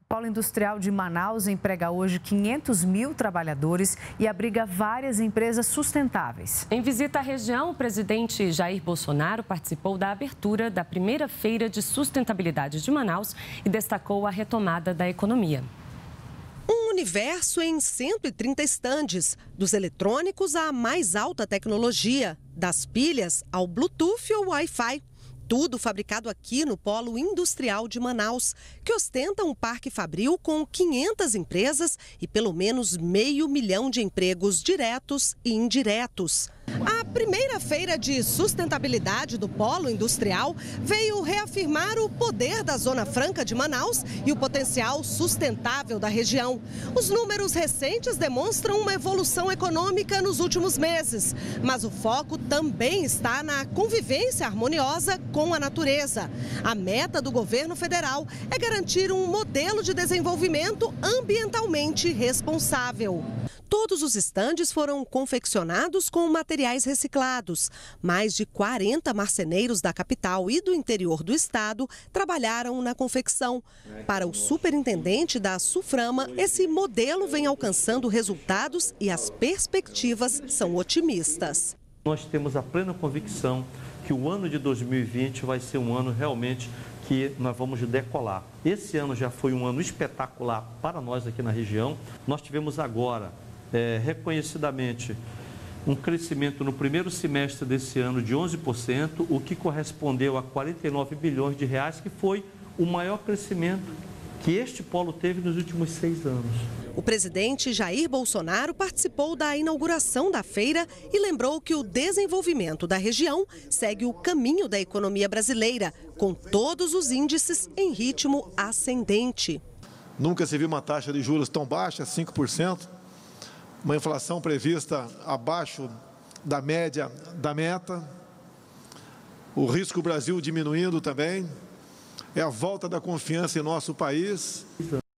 O Polo Industrial de Manaus emprega hoje 500 mil trabalhadores e abriga várias empresas sustentáveis. Em visita à região, o presidente Jair Bolsonaro participou da abertura da primeira feira de sustentabilidade de Manaus e destacou a retomada da economia. Um universo em 130 estandes, dos eletrônicos à mais alta tecnologia, das pilhas ao Bluetooth ou Wi-Fi. Tudo fabricado aqui no Polo Industrial de Manaus, que ostenta um parque fabril com 500 empresas e pelo menos 500 mil de empregos diretos e indiretos. A primeira feira de sustentabilidade do Polo Industrial veio reafirmar o poder da Zona Franca de Manaus e o potencial sustentável da região. Os números recentes demonstram uma evolução econômica nos últimos meses, mas o foco também está na convivência harmoniosa com a natureza. A meta do governo federal é garantir um modelo de desenvolvimento ambientalmente responsável. Todos os estandes foram confeccionados com materiais reciclados. Mais de 40 marceneiros da capital e do interior do estado trabalharam na confecção. Para o superintendente da Suframa, esse modelo vem alcançando resultados e as perspectivas são otimistas. Nós temos a plena convicção que o ano de 2020 vai ser um ano realmente que nós vamos decolar. Esse ano já foi um ano espetacular para nós aqui na região. Nós tivemos agora, reconhecidamente, um crescimento no primeiro semestre desse ano de 11%, o que correspondeu a 49 bilhões de reais, que foi o maior crescimento que este polo teve nos últimos 6 anos. O presidente Jair Bolsonaro participou da inauguração da feira e lembrou que o desenvolvimento da região segue o caminho da economia brasileira, com todos os índices em ritmo ascendente. Nunca se viu uma taxa de juros tão baixa, 5%, uma inflação prevista abaixo da média da meta, o risco Brasil diminuindo também, é a volta da confiança em nosso país.